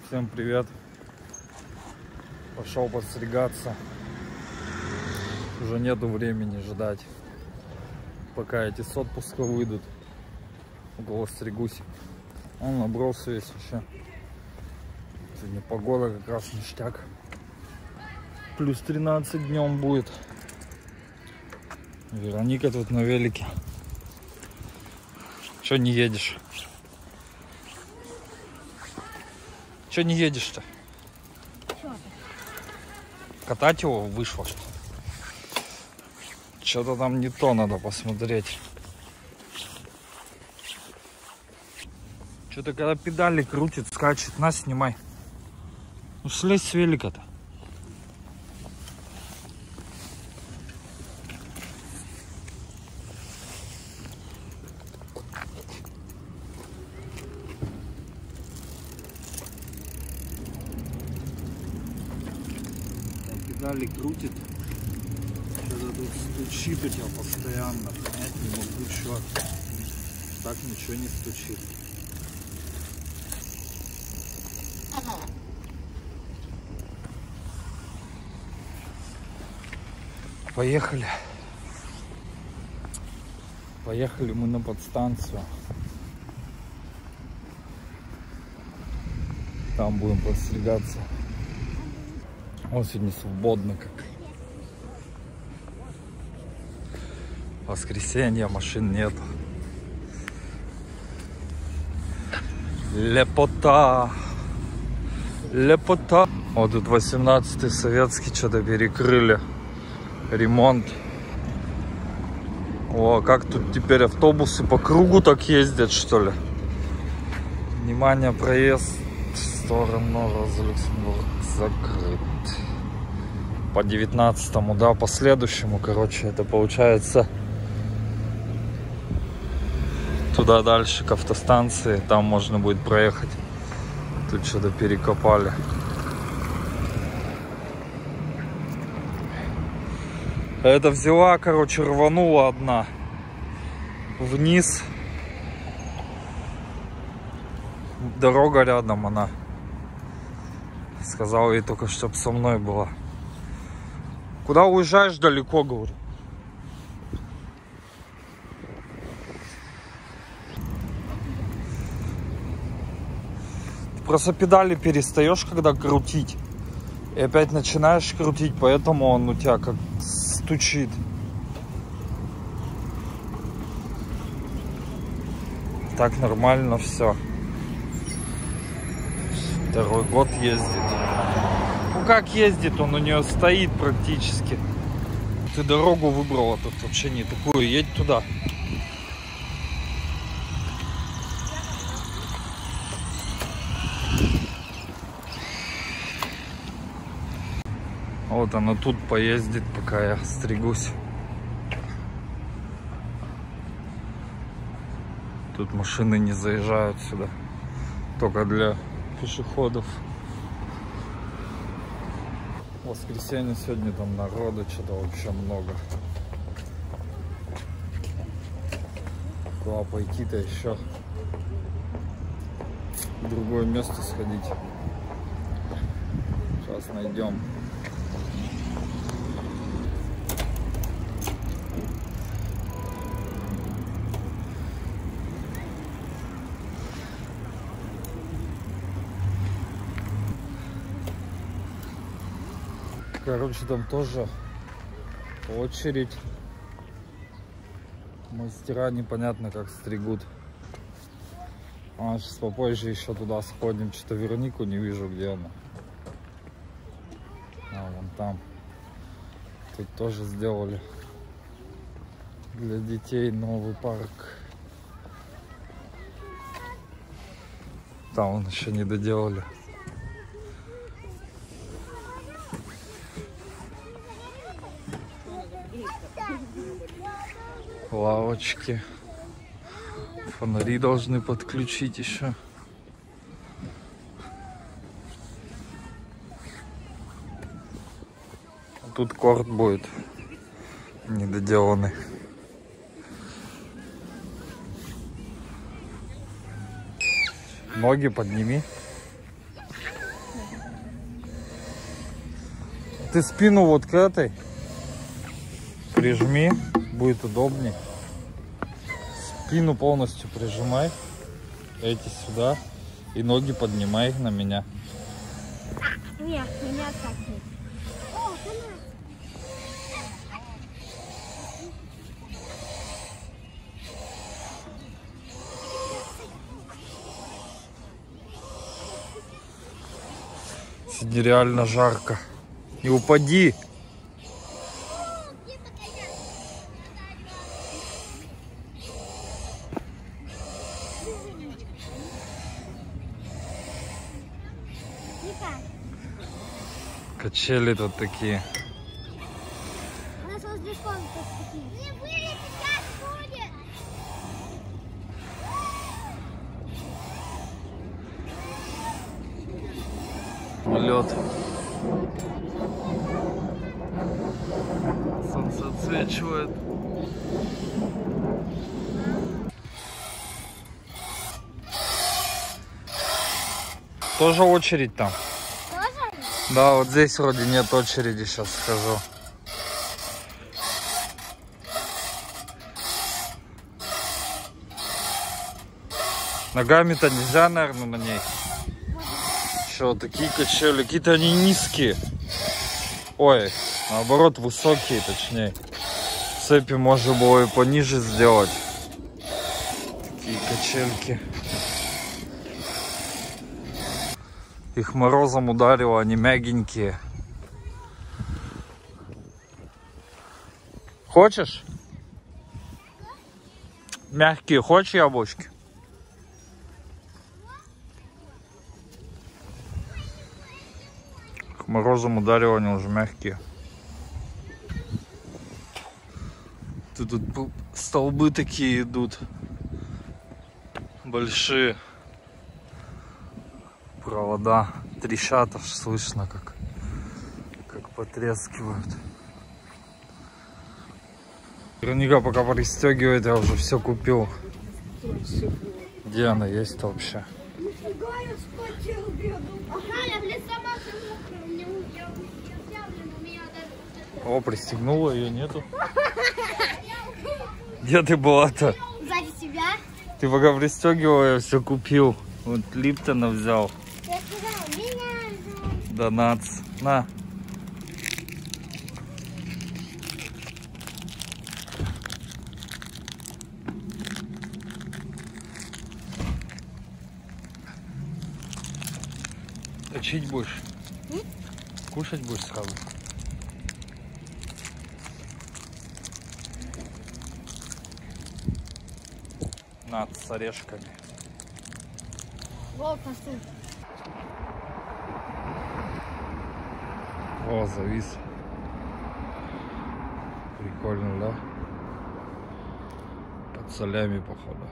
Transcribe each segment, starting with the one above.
Всем привет. Пошел подстригаться. Уже нету времени ждать, пока эти с отпуска выйдут. Около стригусь. Он набрался весь еще. Сегодня погода как раз ништяк. Плюс 13 днем будет. Вероника тут на велике. Че не едешь? Че не едешь-то? Катать его вышло. Что-то там не то, надо посмотреть. Что-то когда педали крутит, скачет. На, снимай. Ну слезь с велика-то. Педали крутит. Что-то тут стучит у тебя постоянно. Понять не могу, что. Так ничего не стучит. Поехали. Поехали мы на подстанцию. Там будем подстригаться. Он сегодня свободно как. Воскресенье, машин нет. Лепота. Лепота. Вот тут 18-й советский что-то перекрыли. Ремонт. О, как тут теперь автобусы по кругу так ездят, что ли? Внимание, проезд в сторону Роза-Люксембург закрыт. По 19-му, да, по следующему, короче, это получается туда дальше к автостанции, там можно будет проехать. Тут что-то перекопали. Это взяла, короче, рванула одна вниз. Дорога рядом, она сказала ей только, чтоб со мной была. Куда уезжаешь далеко, говорю? Ты просто педали перестаешь, когда крутить. И опять начинаешь крутить, поэтому он у тебя как стучит. Так нормально все. Второй год ездит. Ну как ездит, он у нее стоит практически. Ты дорогу выбрала тут вообще не такую, едь туда. Вот она тут поездит, пока я стригусь. Тут машины не заезжают сюда, только для пешеходов. В воскресенье сегодня там народу что-то вообще много. Куда пойти-то еще? В другое место сходить. Сейчас найдем. Короче, там тоже очередь. Мастера непонятно как стригут. А сейчас попозже еще туда сходим. Что-то Веронику не вижу, где она. А, вон там. Тут тоже сделали для детей новый парк. Там он еще не доделали. Лавочки. Фонари должны подключить еще. Тут корт будет недоделанный. Ноги подними. Ты спину вот к этой прижми, будет удобнее. Спину полностью прижимай, эти сюда, и ноги поднимай на меня. Нет, меня так нет. О, Сегодня реально жарко. Не упади. Качели тут такие. У нас возле школы такие. Не вылезь, сейчас будет. Лед. Солнце отсвечивает. Тоже очередь там? Тоже? Да, вот здесь вроде нет очереди, сейчас скажу. Ногами-то нельзя, наверное, на ней. Что, такие качели, какие-то они низкие. Ой, наоборот, высокие, точнее. Цепи можно было и пониже сделать. Такие качельки. Их морозом ударило, они мягенькие. Хочешь? Мягкие, хочешь яблочки? Их морозом ударило, они уже мягкие. Тут столбы такие идут. Большие. Провода трещат, аж слышно, как потрескивают. Вероника пока пристегивает, я уже все купил. Где она есть-то вообще? О, пристегнула, ее нету. Где ты была-то? Сзади тебя. Ты пока пристегивала, я все купил. Вот Липтона взял. Донатс. На. Точить будешь? Кушать будешь сразу? На, с орешками. Вот, постой. О, завис. Прикольно, да? Под солями, походу.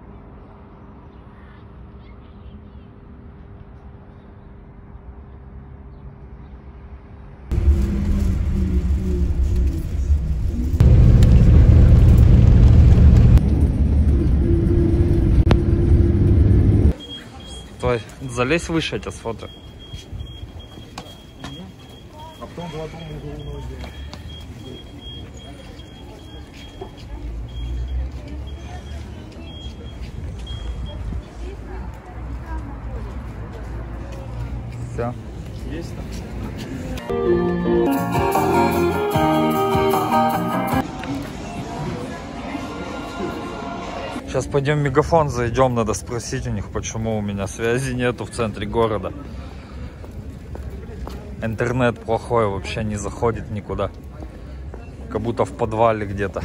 Стой, залезь выше, я тебя сфото. А потом в одном углу ноги. Все. Есть там? Сейчас пойдем в Мегафон зайдем, надо спросить у них, почему у меня связи нету в центре города. Интернет плохой, вообще не заходит никуда. Как будто в подвале где-то.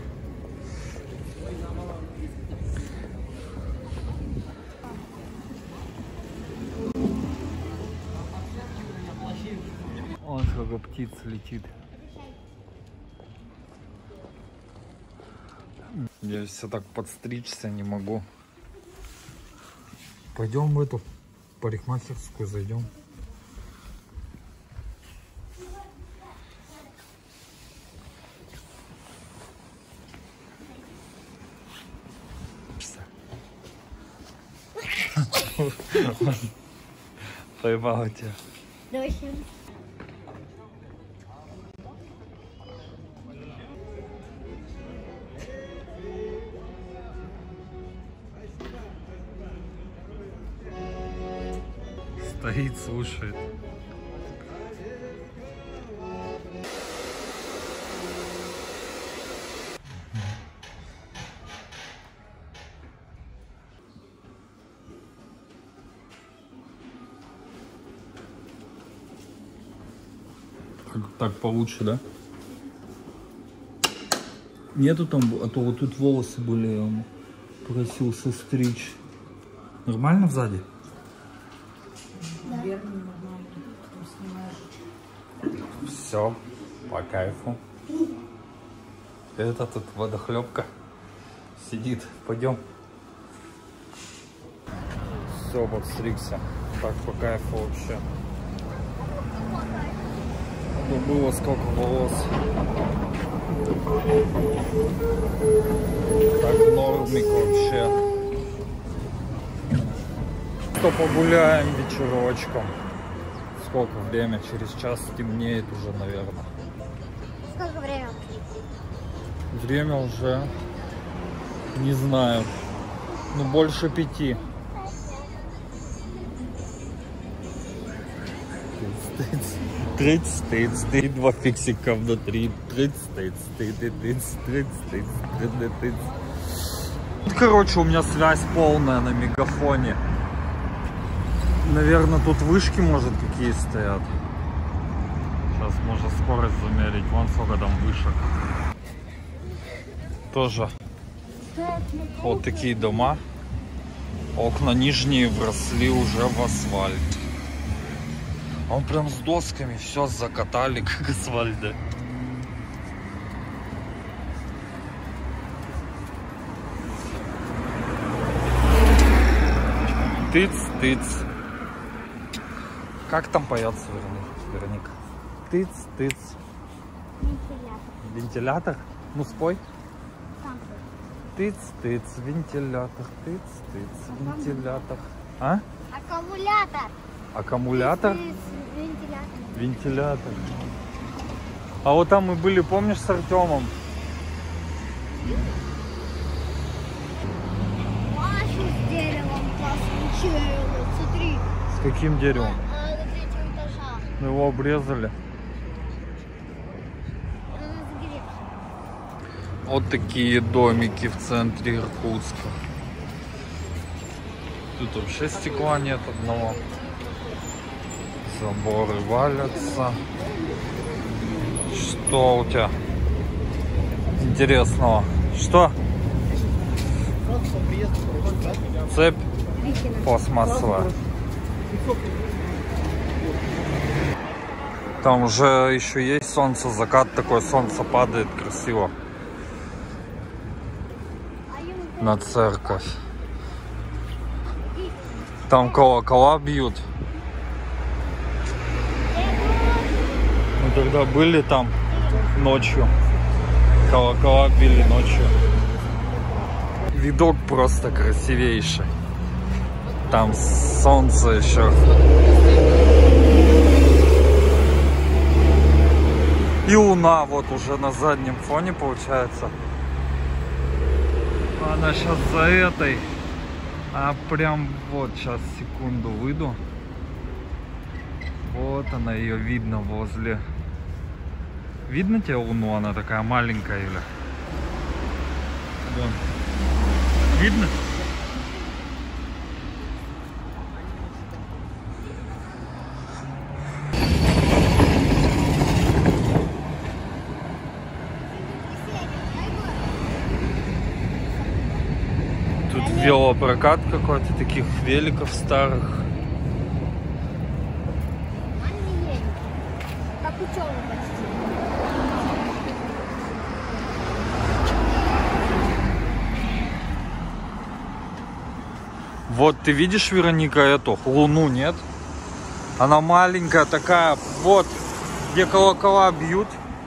Вон сколько птиц летит. Я все так подстричься не могу. Пойдем в эту парикмахерскую зайдем. Поймал тебя. Давай. Стоит, слушает. Так получше, да? Нету там, а то вот тут волосы были, он просился стричь. Нормально сзади? Наверное, нормально. Снимаешь. Все, по кайфу. Это тут водохлебка сидит. Пойдем. Все, подстригся. Так по кайфу вообще. Ну, было сколько волос. Так нормик вообще. Что погуляем вечерочком. Сколько время? Через час темнеет уже, наверное. Сколько времени? Время уже, не знаю, ну больше 5. Тридцать, два фиксика внутри. Короче, у меня связь полная на мегафоне. Наверное, тут вышки, может, какие стоят. Сейчас можно скорость замерить. Вон сколько там вышек. Тоже вот такие дома. Окна нижние вросли уже в асфальт. Он прям с досками все закатали, как асфальт. Да? Тыц-тыц. Как там поется, Вероника? Тыц-тыц. Вентилятор. Вентилятор? Ну спой. Там. Тыц-тыц, вентилятор, тыц-тыц, вентилятор. А? Аккумулятор. Аккумулятор? Вентилятор. Вентилятор. А вот там мы были, помнишь, с Артемом? Машу с деревом посвечила. Смотри. С каким деревом? До 3-го этажа. Мы его обрезали. Вот такие домики в центре Иркутска. Тут вообще стекла нет одного. Заборы валятся. Что у тебя интересного? Что? Цепь пластмассовая. Там уже еще есть солнце, закат такой, солнце падает красиво. На церковь. Там колокола бьют. Мы тогда были там ночью. Колокола били ночью. Видок просто красивейший. Там солнце еще. И луна вот уже на заднем фоне получается. Она сейчас за этой. А прям вот сейчас, секунду, выйду. Вот она, ее видно возле. Видно тебе луну? Она такая маленькая, Юля. Вон. Видно? Тут велопрокат какой-то, таких великов старых. Как ученый почти. Вот ты видишь, Вероника, эту луну, нет? Она маленькая такая, вот, где колокола бьют.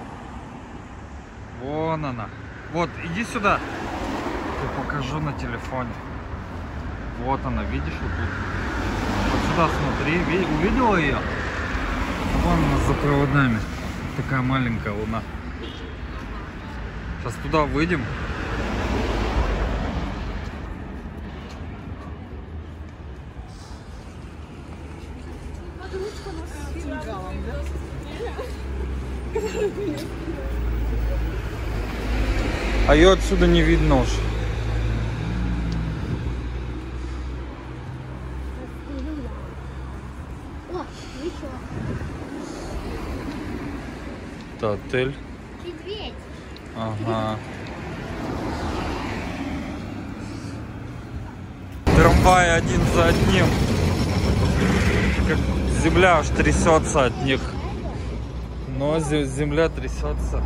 Вон она. Вот, иди сюда. Я покажу на телефоне. Вот она, видишь, вот тут. Вот сюда смотри, увидела ее? Вон она за проводами. Такая маленькая луна. Сейчас туда выйдем. А ее отсюда не видно уже. О, еще. Это отель. Медведь. Ага. Трамваи один за одним. Как земля аж трясется от них. Но земля трясется.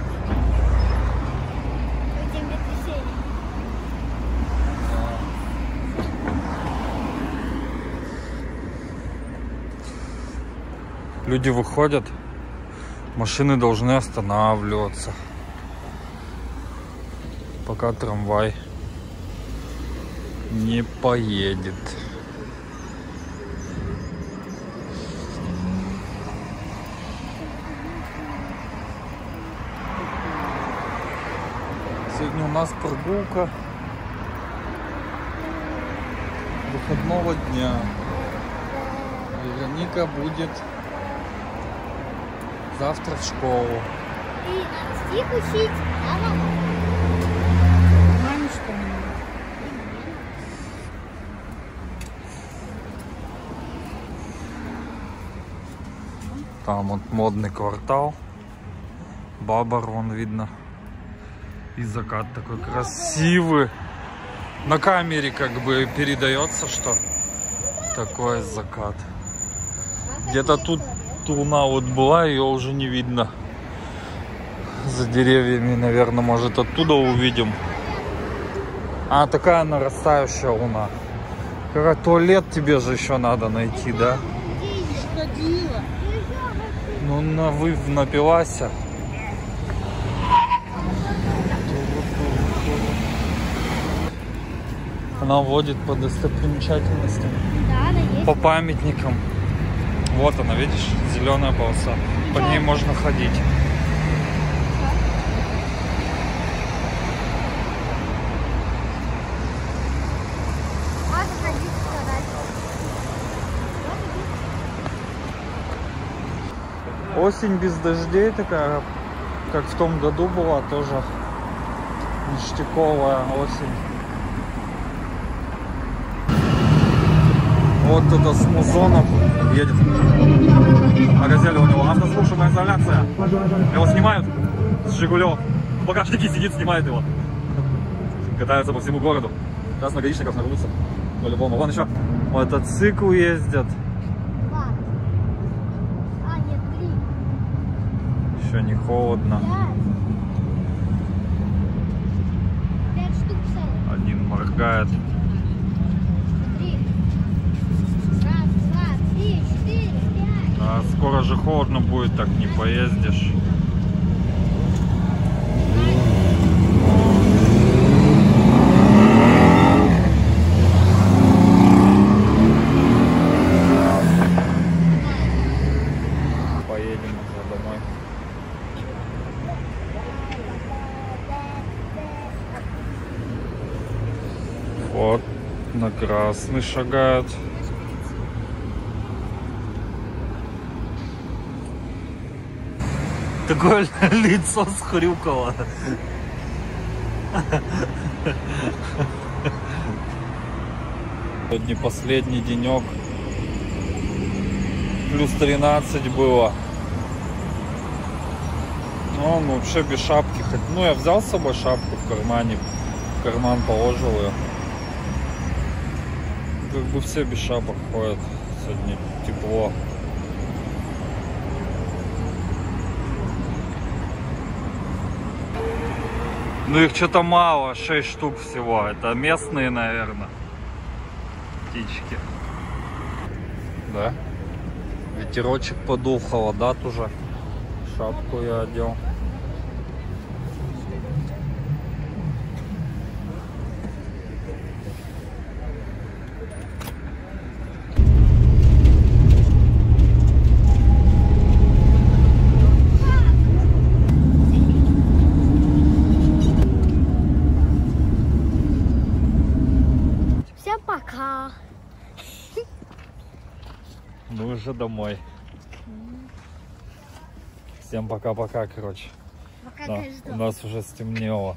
Люди выходят, машины должны останавливаться, пока трамвай не поедет. Сегодня у нас прогулка выходного дня. Вероника будет завтра в школу. И надо стих учить, а мама? Маме что ли? Там вот модный квартал. Бабар, вон видно. И закат такой красивый. На камере как бы передается, что такой закат. Где-то тут луна вот была, ее уже не видно. За деревьями, наверное, может оттуда увидим. А, такая нарастающая луна. Какой туалет тебе же еще надо найти, да? Ну, напилась. Она водит по достопримечательностям, Да, есть. по памятникам. Вот она, видишь, зеленая полоса. По ней можно ходить. Можно ходить сказать. Осень без дождей такая, как в том году была, тоже ништяковая осень. Вот это с музоном едет. На газели у него автослушанная изоляция. Его снимают с Жигулев. В багажнике сидит, снимает его. Катаются по всему городу. Сейчас на гаишников нарвутся. По-любому. Вон еще мотоцикл ездят. Два. А, нет, 3. Еще не холодно. 5 штук целых. Один моргает. 3. Раз, два, 3, 4, 5. А скоро же холодно будет, так не поездишь. Поедем уже домой. Вот, на красный шагают. Такое лицо схрюкало. Сегодня последний денек. Плюс 13 было. Ну, он вообще без шапки. Ну, я взял с собой шапку в кармане. В карман положил ее. Как бы все без шапок ходят. Сегодня тепло. Ну их что-то мало, 6 штук всего. Это местные, наверное, птички. Да. Ветерочек подул, холодат уже. Шапку я одел. Всем пока. Мы уже домой. Всем пока-пока, короче. Пока, Да, кажется. у нас уже стемнело.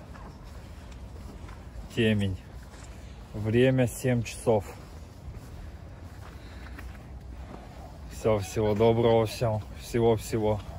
Темень. Время 7 часов. Все, всего доброго всем. Всего-всего.